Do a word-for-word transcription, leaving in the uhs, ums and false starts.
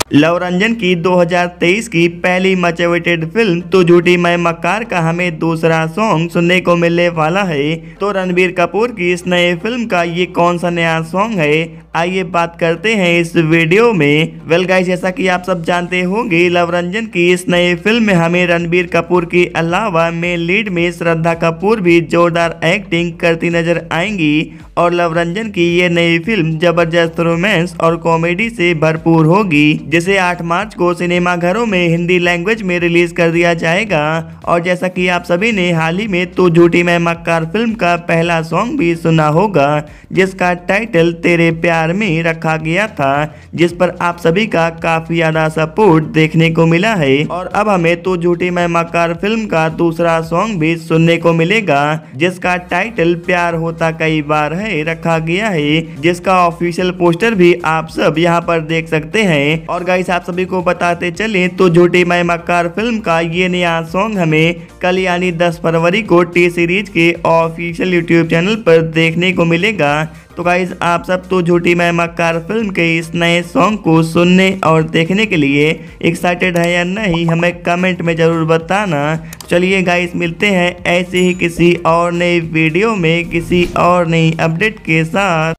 Love Ranjan की दो हज़ार तेईस की पहली मच अवेटेड फिल्म तू झूठी मैं मक्कार का हमें दूसरा सॉन्ग सुनने को मिलने वाला है। तो रणबीर कपूर की इस नए फिल्म का ये कौन सा नया सॉन्ग है, आइए बात करते हैं इस वीडियो में। वेल गाइस, जैसा कि आप सब जानते होंगे, लव रंजन की इस नई फिल्म में हमें रणबीर कपूर के अलावा मेन लीड में श्रद्धा कपूर भी जोरदार एक्टिंग करती नजर आएंगी और लव रंजन की ये नई फिल्म जबरदस्त रोमांस और कॉमेडी से भरपूर होगी, जिसे आठ मार्च को सिनेमाघरों में हिंदी लैंग्वेज में रिलीज कर दिया जाएगा। और जैसा कि आप सभी ने हाल ही में तू झूठी मैं मक्कार फिल्म का पहला सॉन्ग भी सुना होगा, जिसका टाइटल तेरे प्यार में रखा गया था, जिस पर आप सभी का काफी ज्यादा सपोर्ट देखने को मिला है। और अब हमें तू झूठी मैं मक्कार फिल्म का दूसरा सॉन्ग भी सुनने को मिलेगा, जिसका टाइटल प्यार होता कई बार है रखा गया है, जिसका ऑफिशियल पोस्टर भी आप सब यहाँ पर देख सकते हैं। और गाइस, आप सभी को बताते चले तो झूठी मैं मक्कार फिल्म का ये नया सॉन्ग हमें कल यानी दस फरवरी को टी सीरीज के ऑफिशियल यूट्यूब चैनल पर देखने को मिलेगा। तो गाइस, आप सब तो झूठी मैं मक्कार फिल्म के इस नए सॉन्ग को सुनने और देखने के लिए एक्साइटेड है या नहीं, हमें कमेंट में जरूर बताना। चलिए गाइस, मिलते हैं ऐसे ही किसी और नए वीडियो में किसी और नई अपडेट के साथ।